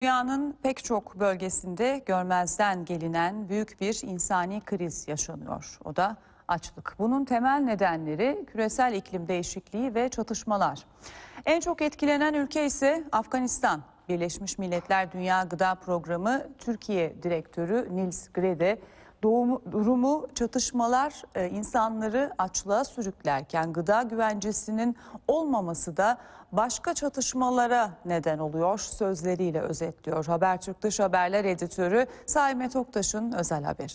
Dünyanın pek çok bölgesinde görmezden gelinen büyük bir insani kriz yaşanıyor. O da açlık. Bunun temel nedenleri küresel iklim değişikliği ve çatışmalar. En çok etkilenen ülke ise Afganistan. Birleşmiş Milletler Dünya Gıda Programı Türkiye Direktörü Nils Grede, durumu çatışmalar insanları açlığa sürüklerken gıda güvencesinin olmaması da başka çatışmalara neden oluyor sözleriyle özetliyor. Habertürk Dış Haberler Editörü Saime Toktaş'ın özel haberi.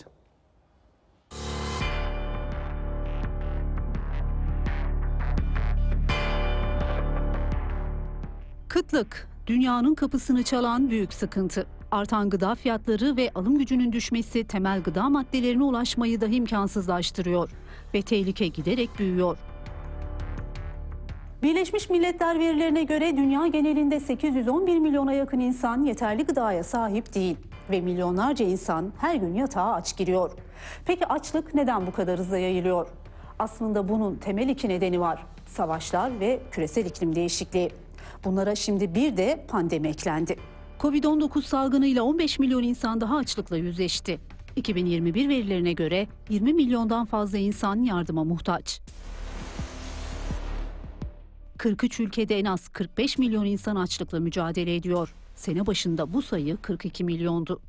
Kıtlık, dünyanın kapısını çalan büyük sıkıntı. Artan gıda fiyatları ve alım gücünün düşmesi temel gıda maddelerine ulaşmayı da imkansızlaştırıyor ve tehlike giderek büyüyor. Birleşmiş Milletler verilerine göre dünya genelinde 811 milyona yakın insan yeterli gıdaya sahip değil ve milyonlarca insan her gün yatağa aç giriyor. Peki açlık neden bu kadar hızla yayılıyor? Aslında bunun temel iki nedeni var: savaşlar ve küresel iklim değişikliği. Bunlara şimdi bir de pandemi eklendi. Covid-19 salgınıyla 15 milyon insan daha açlıkla yüzleşti. 2021 verilerine göre 20 milyondan fazla insan yardıma muhtaç. 43 ülkede en az 45 milyon insan açlıkla mücadele ediyor. Sene başında bu sayı 42 milyondu.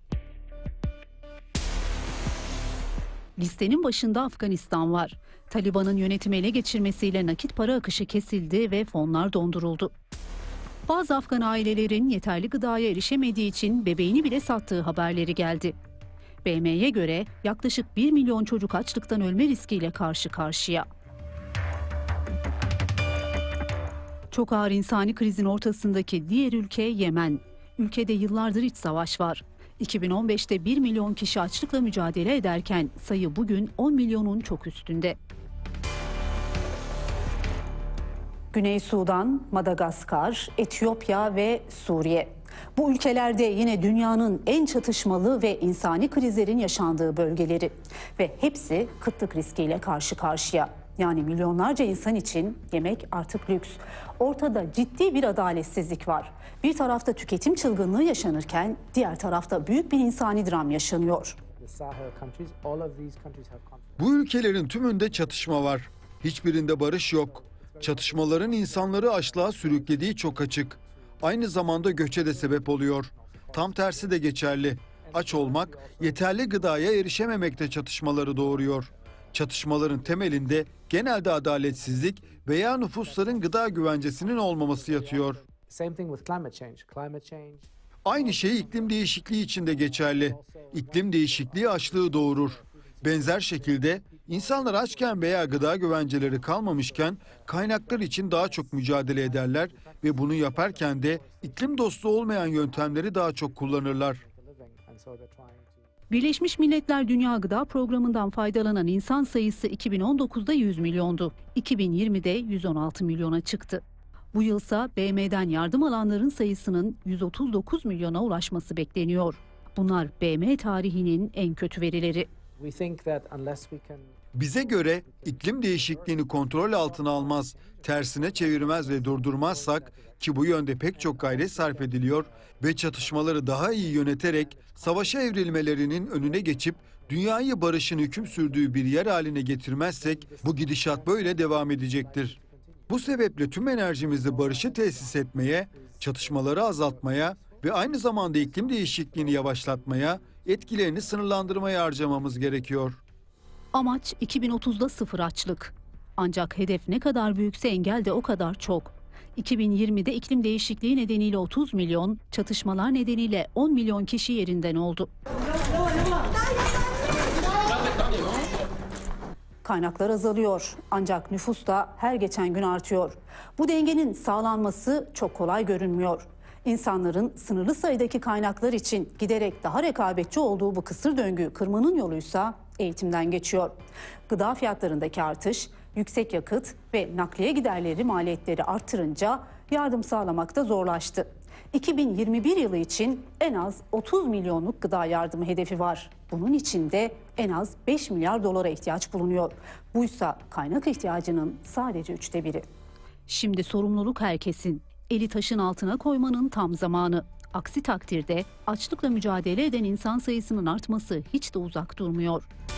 Listenin başında Afganistan var. Taliban'ın yönetimi ele geçirmesiyle nakit para akışı kesildi ve fonlar donduruldu. Bazı Afgan ailelerin yeterli gıdaya erişemediği için bebeğini bile sattığı haberleri geldi. BM'ye göre yaklaşık 1 milyon çocuk açlıktan ölme riskiyle karşı karşıya. Çok ağır insani krizin ortasındaki diğer ülke Yemen. Ülkede yıllardır iç savaş var. 2015'te 1 milyon kişi açlıkla mücadele ederken sayı bugün 10 milyonun çok üstünde. Güney Sudan, Madagaskar, Etiyopya ve Suriye. Bu ülkelerde yine dünyanın en çatışmalı ve insani krizlerin yaşandığı bölgeleri ve hepsi kıtlık riskiyle karşı karşıya. Yani milyonlarca insan için yemek artık lüks. Ortada ciddi bir adaletsizlik var. Bir tarafta tüketim çılgınlığı yaşanırken diğer tarafta büyük bir insani dram yaşanıyor. Bu ülkelerin tümünde çatışma var. Hiçbirinde barış yok. Çatışmaların insanları açlığa sürüklediği çok açık. Aynı zamanda göçe de sebep oluyor. Tam tersi de geçerli. Aç olmak, yeterli gıdaya erişememekte çatışmaları doğuruyor. Çatışmaların temelinde genelde adaletsizlik veya nüfusların gıda güvencesinin olmaması yatıyor. Aynı şey iklim değişikliği için de geçerli. İklim değişikliği açlığı doğurur. Benzer şekilde insanlar açken veya gıda güvenceleri kalmamışken kaynaklar için daha çok mücadele ederler ve bunu yaparken de iklim dostu olmayan yöntemleri daha çok kullanırlar. Birleşmiş Milletler Dünya Gıda Programı'ndan faydalanan insan sayısı 2019'da 100 milyondu. 2020'de 116 milyona çıktı. Bu yılsa BM'den yardım alanların sayısının 139 milyona ulaşması bekleniyor. Bunlar BM tarihinin en kötü verileri. Bize göre iklim değişikliğini kontrol altına almaz, tersine çevirmez ve durdurmazsak, ki bu yönde pek çok gayret sarf ediliyor ve çatışmaları daha iyi yöneterek savaşa evrilmelerinin önüne geçip dünyayı barışın hüküm sürdüğü bir yer haline getirmezsek bu gidişat böyle devam edecektir. Bu sebeple tüm enerjimizi barışı tesis etmeye, çatışmaları azaltmaya ve aynı zamanda iklim değişikliğini yavaşlatmaya, etkilerini sınırlandırmaya harcamamız gerekiyor. Amaç 2030'da sıfır açlık. Ancak hedef ne kadar büyükse engel de o kadar çok. 2020'de iklim değişikliği nedeniyle 30 milyon, çatışmalar nedeniyle 10 milyon kişi yerinden oldu. Kaynaklar azalıyor ancak nüfus da her geçen gün artıyor. Bu dengenin sağlanması çok kolay görünmüyor. İnsanların sınırlı sayıdaki kaynaklar için giderek daha rekabetçi olduğu bu kısır döngüyü kırmanın yoluysa eğitimden geçiyor. Gıda fiyatlarındaki artış, yüksek yakıt ve nakliye giderleri maliyetleri artırınca yardım sağlamak da zorlaştı. 2021 yılı için en az 30 milyonluk gıda yardımı hedefi var. Bunun için de en az 5 milyar dolara ihtiyaç bulunuyor. Buysa kaynak ihtiyacının sadece 1/3'ü. Şimdi sorumluluk herkesin. Eli taşın altına koymanın tam zamanı. Aksi takdirde açlıkla mücadele eden insan sayısının artması hiç de uzak durmuyor.